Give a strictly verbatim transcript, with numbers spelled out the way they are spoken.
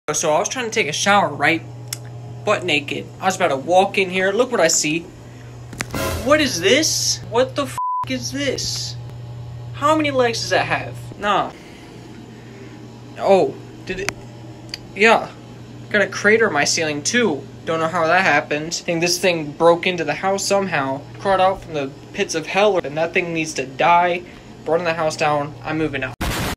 So I was trying to take a shower, right? Butt naked. I was about to walk in here. Look what I see. What is this? What the f is this? How many legs does that have? Nah. Oh, did it? Yeah. Got a crater in my ceiling too. Don't know how that happened. I think this thing broke into the house somehow. Crawled out from the pits of hell, and that thing needs to die. Burning the house down. I'm moving out.